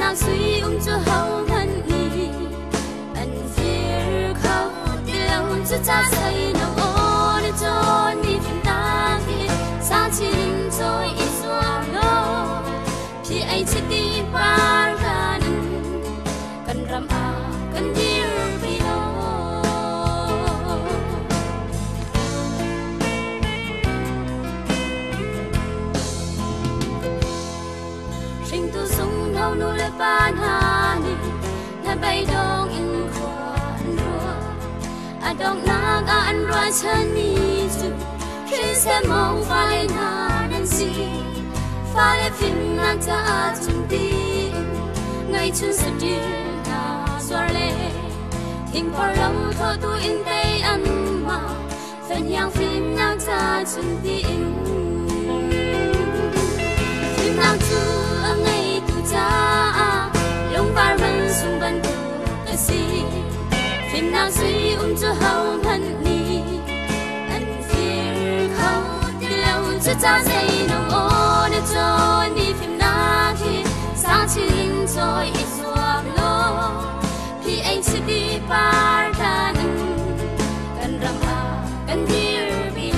nàng suy cho hậu thân nhì anh phía khâu tiêu cho cha say nó ô để cho đi phim ta khi xa chín rồi ít xóa lô thì anh sẽ đi qua gần cần ram cần đi vì nó sinh tu sung đâu nu le ban hani na bay dong in khoan rua a dong na ga an rua chân mi chu khi sẽ mong phải na nan si fa le phim na ta chung ti ngày chung sẽ đi na xóa le thình qua lâu thọ tu in đây ăn mà phần yang phim na ta chung ti phim na chu ngày tu cha lông var man sung ban tu cái gì phim na suy cho hậu thân ni anh phía khâu lâu cho cha dây nông ô để cho đi phim na khi xa chín rồi ít ruộng lô thì anh sẽ đi par đàn cần ram cần đi vì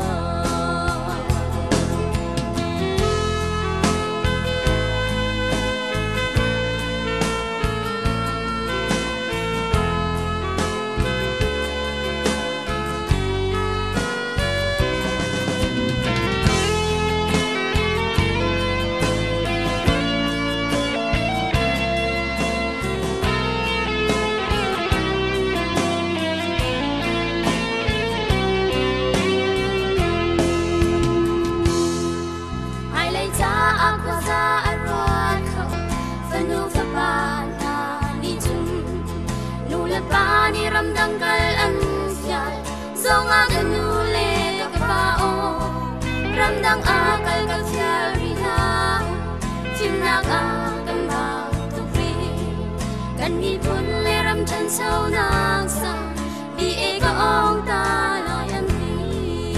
pani ram dangkal an fial zonga ganu le ka pao ram dang akal ka fial riha phim na ka kan ba tu pri kan ni pun le ram chan sau na sa bi e ka ong ta lo yan ti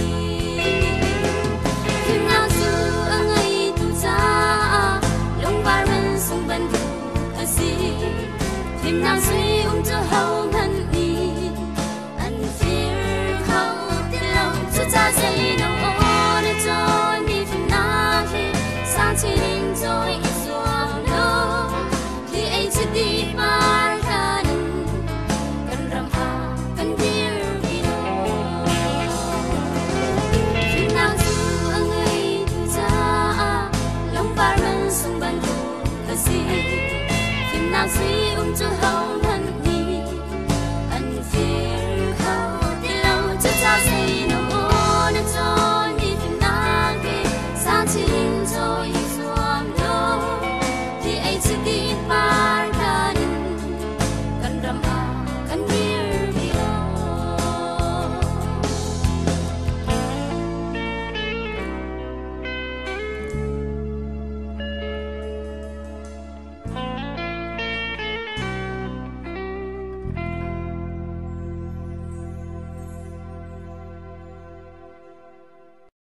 phim na su angai tu sa long bar man sung ban tu asi phim na suy cho hậu thân đi anh phía khâu tiền lòng cho cha dây nông ô để cho đi phim na khi sang chín rồi ít ruộng lô thì anh sẽ đi mar gần cần ram cần đi vì nó phim na su anh ấy tu cha lòng bar man sung ban tu cái gì phim na suy cho hậu